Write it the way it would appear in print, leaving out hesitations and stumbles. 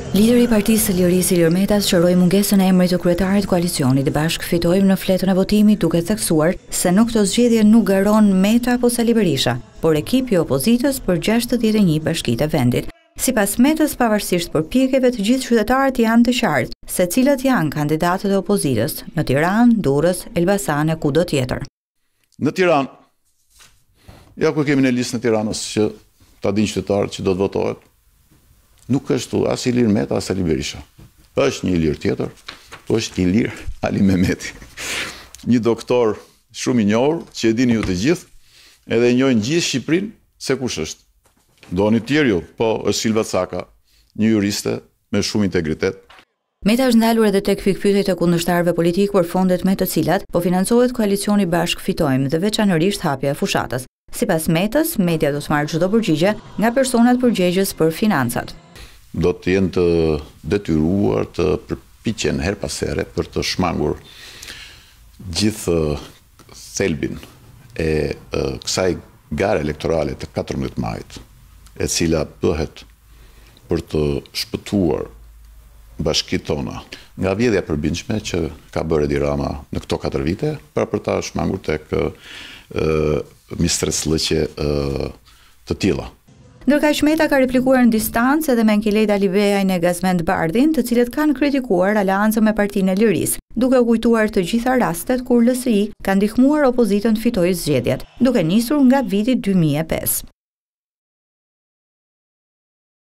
Lideri i Partisë së Lirisë Ilir Meta shëroi mungesën e emrit të kryetarit të koalicionit dhe bashkë fitojmë në fletën e votimit duke theksuar se në këtë zgjedhje nuk garon Meta apo Sali Berisha, por ekipi i opozitës për 61 bashkitë e vendit. Sipas Metës, pavarësisht përpjekjeve, të gjithë qytetarët janë të qartë se cilët janë kandidatët e opozitës në Tiranë, Durrës, Elbasan e kudo tjetër. Në Tiranë, ja ku kemi në listë në Tiranës që ta dinë qytetarët që do të votohet. Nuk është as Ilir Meta, as Sali Berisha. Është një Ilir tjetër, është Ilir Ali Mehmeti. Një doktor shumë i njohur, që e dini ju të gjithë, edhe e njohin gjithë Shqipërinë se kush është. Doni tjerë ju, po është Silva Caka, një juriste me shumë integritet. Meta është ndalur edhe tek pikpyetjet e kundërshtarëve politik për fondet me të cilat po financohet koalicioni Bashkë Fitojmë dhe veçanërisht hapja e fushatës. Sipas Metës, media do të marrë çdo përgjigje nga personat përgjegjës për financat. Do të jenë të detyruar të përpiqen her pas here për të shmangur gjithë thelbin e kësaj gare elektorale të 14 majit, e cila bëhet për të shpëtuar bashkitë tona nga vjedhja e përbindshme që ka bërë Edi Rama në këto 4 vite, për ta shmangur tek mistreslëqe të tilla. Ndërkaq Meta ka replikuar në distancë edhe me Nkelejt Alibeajn e Gazmend Bardhin, të cilët kanë kritikuar aleancën me Partinë e Lirisë, duke kujtuar të gjitha rastet kur LSI ka ndihmuar opozitën të fitojë zgjedhjet, duke nisur nga viti 2005.